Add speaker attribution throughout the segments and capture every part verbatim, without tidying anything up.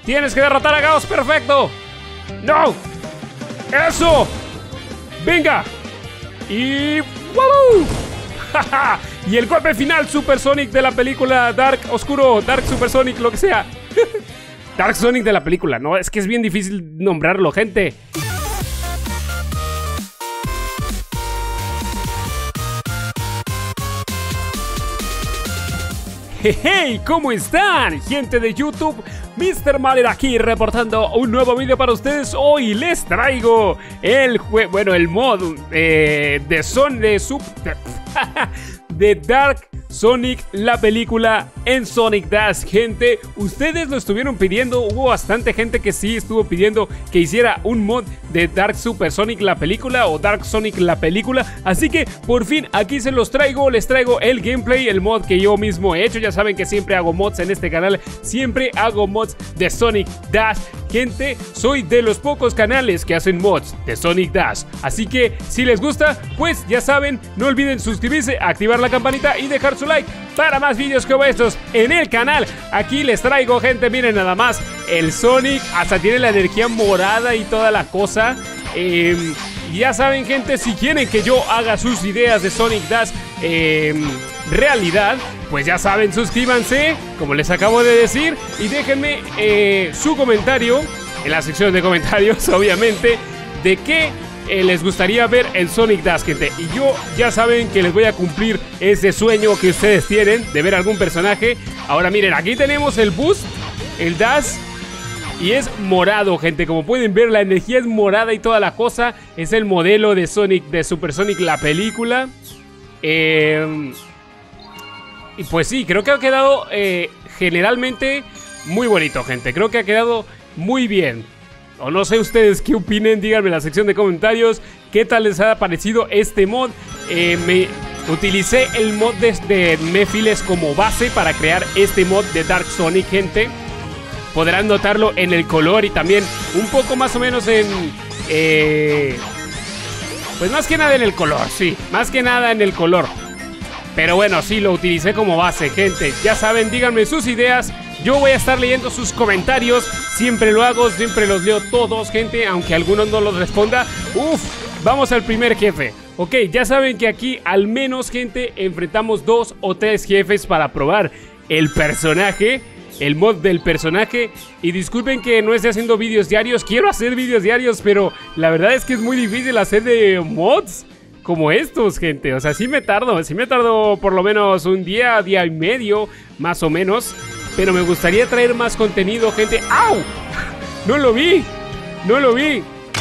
Speaker 1: Tienes que derrotar a Gauss, perfecto. ¡No! ¡Eso! ¡Venga! Y... ¡wow! Y el golpe final, Super Sonic de la película Dark Oscuro, Dark Super Sonic, lo que sea. Dark Sonic de la película, no, es que es bien difícil nombrarlo, gente. Hey, ¿cómo están, gente de YouTube? mister Maler aquí reportando un nuevo video para ustedes. Hoy les traigo el juego, bueno, el mod eh, de Son de Sub de Dark Sonic, la película en Sonic Dash. Gente, ustedes lo estuvieron pidiendo, hubo bastante gente que sí estuvo pidiendo que hiciera un mod de Dark Super Sonic, la película, o Dark Sonic, la película. Así que por fin aquí se los traigo, les traigo el gameplay, el mod que yo mismo he hecho. Ya saben que siempre hago mods en este canal, siempre hago mods de Sonic Dash. Gente, soy de los pocos canales que hacen mods de Sonic Dash. Así que si les gusta, pues ya saben, no olviden suscribirse, activar la campanita y dejar su like para más vídeos como estos en el canal. Aquí les traigo, gente, miren nada más, el Sonic hasta tiene la energía morada y toda la cosa. eh, Ya saben, gente, si quieren que yo haga sus ideas de Sonic Dash eh, realidad, pues ya saben, suscríbanse, como les acabo de decir, y déjenme eh, su comentario en la sección de comentarios, obviamente, de qué eh, les gustaría ver en Sonic Dash, gente. Y yo ya saben que les voy a cumplir ese sueño que ustedes tienen de ver algún personaje. Ahora miren, aquí tenemos el Boost, el Dash, y es morado, gente. Como pueden ver, la energía es morada y toda la cosa. Es el modelo de Sonic, de Super Sonic, la película. Eh... Y pues sí, creo que ha quedado eh, generalmente muy bonito, gente. Creo que ha quedado muy bien. O no sé ustedes qué opinen, díganme en la sección de comentarios qué tal les ha parecido este mod. eh, Me utilicé el mod de, de Mephiles como base para crear este mod de Dark Sonic, gente. Podrán notarlo en el color y también un poco más o menos en... Eh, pues más que nada en el color, sí, más que nada en el color. Pero bueno, sí, lo utilicé como base, gente. Ya saben, díganme sus ideas. Yo voy a estar leyendo sus comentarios. Siempre lo hago, siempre los leo todos, gente. Aunque algunos no los responda. Uf, vamos al primer jefe. Ok, ya saben que aquí al menos, gente, enfrentamos dos o tres jefes para probar el personaje, el mod del personaje. Y disculpen que no esté haciendo vídeos diarios. Quiero hacer vídeos diarios, pero la verdad es que es muy difícil hacer de mods como estos, gente. O sea, sí me tardo, sí me tardo por lo menos un día, día y medio, más o menos. Pero me gustaría traer más contenido, gente. ¡Au! No lo vi, no lo vi.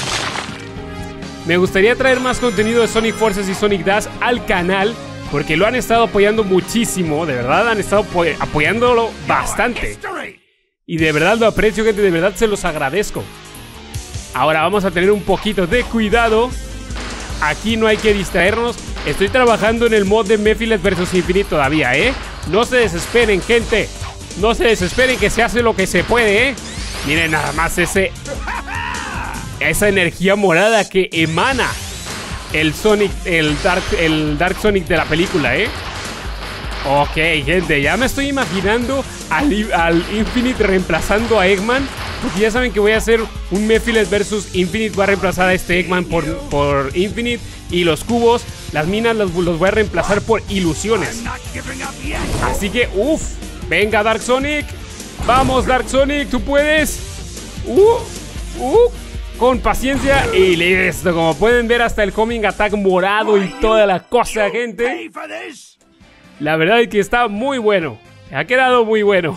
Speaker 1: Me gustaría traer más contenido de Sonic Forces y Sonic Dash al canal, porque lo han estado apoyando muchísimo. De verdad, han estado apoyándolo bastante. Y de verdad lo aprecio, gente, de verdad se los agradezco. Ahora vamos a tener un poquito de cuidado. Aquí no hay que distraernos. Estoy trabajando en el mod de Mephiles versus Infinite todavía, ¿eh? No se desesperen, gente. No se desesperen, que se hace lo que se puede, ¿eh? Miren nada más ese... esa energía morada que emana el Sonic, el Dark, el Dark Sonic de la película, ¿eh? Ok, gente, ya me estoy imaginando al, al Infinite reemplazando a Eggman. Porque ya saben que voy a hacer un Mephiles versus Infinite. Voy a reemplazar a este Eggman por, por Infinite. Y los cubos, las minas, los, los voy a reemplazar por ilusiones. Así que, uff, venga Dark Sonic. Vamos Dark Sonic, tú puedes. Uh, uh, con paciencia y listo. Como pueden ver, hasta el Homing Attack morado y toda la cosa, gente. La verdad es que está muy bueno. Ha quedado muy bueno.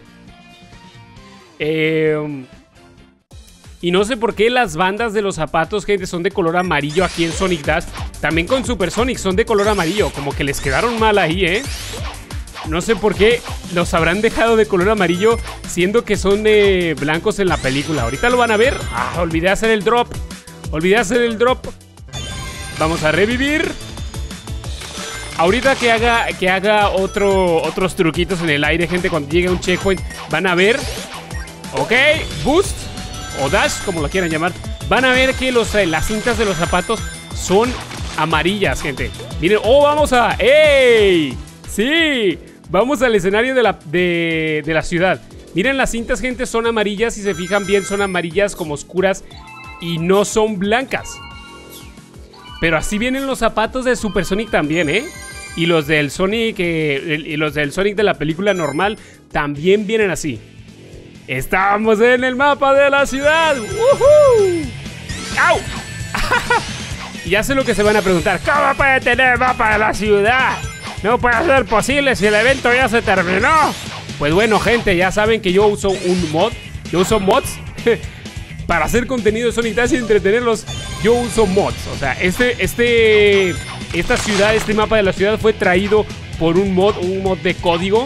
Speaker 1: Eh, y no sé por qué las bandas de los zapatos, gente, son de color amarillo aquí en Sonic Dash. También con Super Sonic son de color amarillo. Como que les quedaron mal ahí, ¿eh? No sé por qué los habrán dejado de color amarillo, siendo que son de blancos en la película. Ahorita lo van a ver. Ah, olvidé hacer el drop. Olvidé hacer el drop. Vamos a revivir. Ahorita que haga, que haga otro, otros truquitos en el aire, gente, cuando llegue a un checkpoint, van a ver... Ok, Boost o Dash, como lo quieran llamar. Van a ver que los, eh, las cintas de los zapatos son amarillas, gente. Miren, oh, vamos a... ¡Ey! Sí, vamos al escenario de la, de, de la ciudad. Miren, las cintas, gente, son amarillas. Si se fijan bien, son amarillas como oscuras y no son blancas. Pero así vienen los zapatos de Super Sonic también, ¿eh? Y los del Sonic, eh, y los del Sonic de la película normal también vienen así. Estamos en el mapa de la ciudad. ¡Woohoo! ¡Au! Ya sé lo que se van a preguntar. ¿Cómo puede tener mapa de la ciudad? No puede ser posible si el evento ya se terminó. Pues bueno, gente, ya saben que yo uso un mod. Yo uso mods para hacer contenido de Sonic Dash y entretenerlos. Yo uso mods. O sea, este, este, esta ciudad, este mapa de la ciudad fue traído por un mod, un mod de código.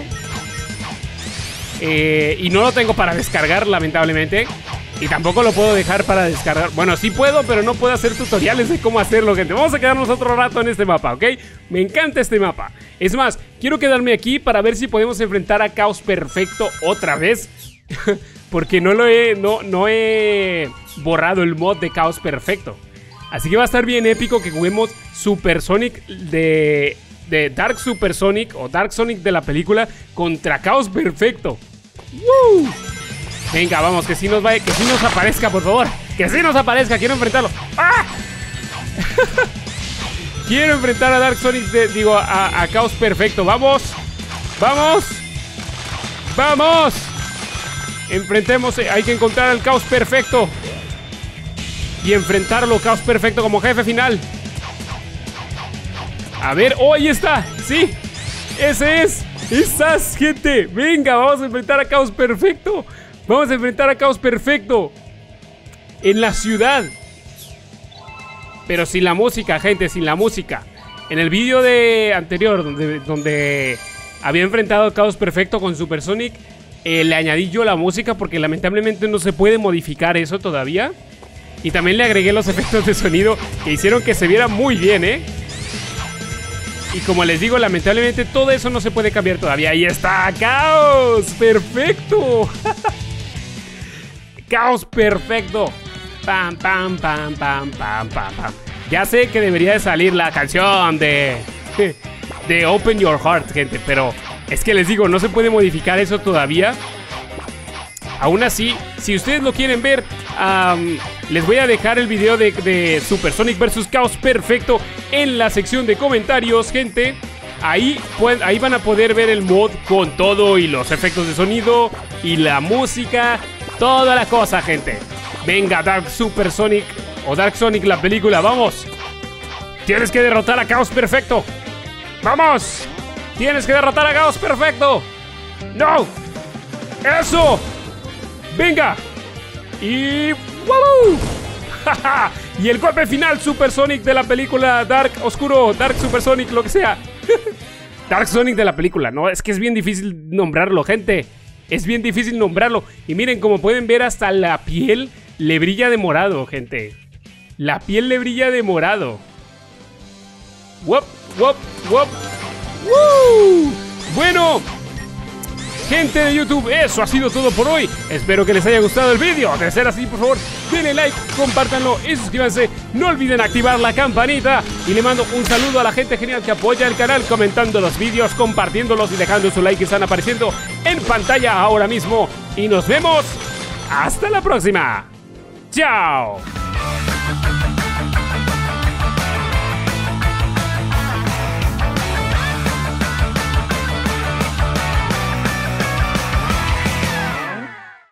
Speaker 1: Eh, y no lo tengo para descargar, lamentablemente. Y tampoco lo puedo dejar para descargar. Bueno, sí puedo, pero no puedo hacer tutoriales de cómo hacerlo, gente. Vamos a quedarnos otro rato en este mapa, ¿ok? Me encanta este mapa. Es más, quiero quedarme aquí para ver si podemos enfrentar a Caos Perfecto otra vez. Porque no lo he, no, no he borrado el mod de Caos Perfecto. Así que va a estar bien épico que juguemos Super Sonic de, de Dark Super Sonic o Dark Sonic de la película contra Caos Perfecto. ¡Woo! Venga, vamos, que sí nos vaya, que sí nos aparezca, por favor. Que sí nos aparezca, quiero enfrentarlo. ¡Ah! Quiero enfrentar a Dark Sonic, de, digo, a, a Caos Perfecto. ¡Vamos! ¡Vamos! ¡Vamos! Enfrentemos, hay que encontrar al Caos Perfecto y enfrentarlo, Caos Perfecto, como jefe final. A ver, ¡oh, ahí está! ¡Sí! ¡Ese es! ¡Esas, gente! Venga, vamos a enfrentar a Caos Perfecto. Vamos a enfrentar a Caos Perfecto en la ciudad. Pero sin la música, gente, sin la música. En el vídeo de anterior, donde, donde había enfrentado a Caos Perfecto con Super Sonic, eh, le añadí yo la música porque lamentablemente no se puede modificar eso todavía. Y también le agregué los efectos de sonido que hicieron que se viera muy bien, ¿eh? Y como les digo, lamentablemente todo eso no se puede cambiar todavía. ¡Ahí está! ¡Caos Perfecto! ¡Caos Perfecto! Pam, pam, pam, pam, pam, pam, pam. Ya sé que debería de salir la canción de... de Open Your Heart, gente, pero es que les digo, no se puede modificar eso todavía. Aún así, si ustedes lo quieren ver, um, les voy a dejar el video de, de Super Sonic versus. Caos Perfecto en la sección de comentarios, gente. Ahí, pues, ahí van a poder ver el mod con todo y los efectos de sonido y la música, toda la cosa, gente. Venga, Dark Super Sonic o Dark Sonic la película, vamos. Tienes que derrotar a Caos Perfecto. ¡Vamos! Tienes que derrotar a Caos Perfecto. ¡No! ¡Eso! ¡Venga! Y... ¡wow! Y el golpe final, Super Sonic de la película Dark Oscuro, Dark Super Sonic, lo que sea. Dark Sonic de la película, no, es que es bien difícil nombrarlo, gente. Es bien difícil nombrarlo. Y miren, como pueden ver, hasta la piel le brilla de morado, gente. La piel le brilla de morado. ¡Wop, wop, wop! ¡Woo! Bueno, gente de YouTube, eso ha sido todo por hoy. Espero que les haya gustado el vídeo. De ser así, por favor, denle like, compártanlo y suscríbanse. No olviden activar la campanita. Y le mando un saludo a la gente genial que apoya el canal, comentando los vídeos, compartiéndolos y dejando su like que están apareciendo en pantalla ahora mismo. Y nos vemos hasta la próxima. ¡Chao!